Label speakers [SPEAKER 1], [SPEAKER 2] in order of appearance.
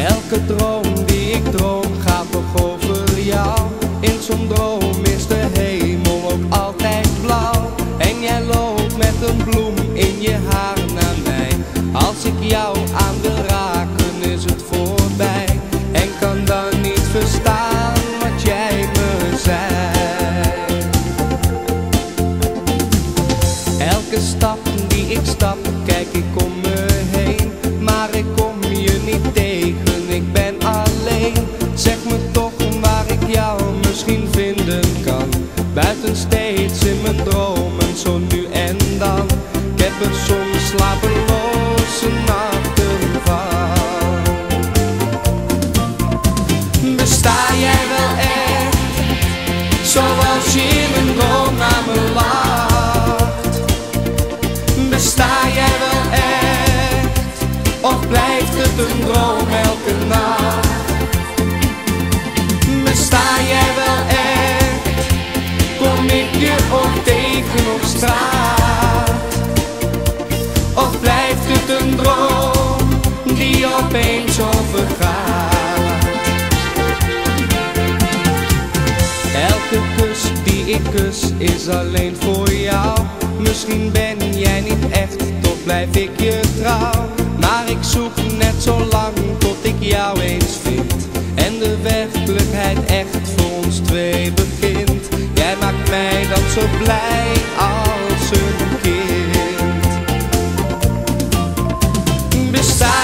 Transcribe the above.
[SPEAKER 1] Elke droom die ik droom gaat toch over jou. In zo'n droom is de hemel ook altijd blauw. En jij loopt met een bloem in je haar naar mij. Als ik jou aan wil raken is het voorbij. En kan dan niet verstaan wat jij me zei. Elke stap die ik stap kijk ik om me heen. Maar ik kom je niet tegen, ik ben alleen. Zeg me toch waar ik jou misschien vinden kan. Buiten steeds in mijn dromen, zo nu en dan. Ik heb er soms slapeloze nachten van. Besta jij wel echt, zoals je in mijn droom naar me lacht? Besta jij wel echt, of blijft het een droom elke nacht? Besta jij wel echt, kom ik je ook tegen op straat? Of blijft het een droom die opeens overgaat? Elke kus die ik kus is alleen voor jou. Misschien ben jij niet echt, toch blijf ik je trouw. Maar ik zoek net zo lang tot ik jou eens vind. En de werkelijkheid echt voor ons twee begint. Jij maakt mij dan zo blij als een kind. Besta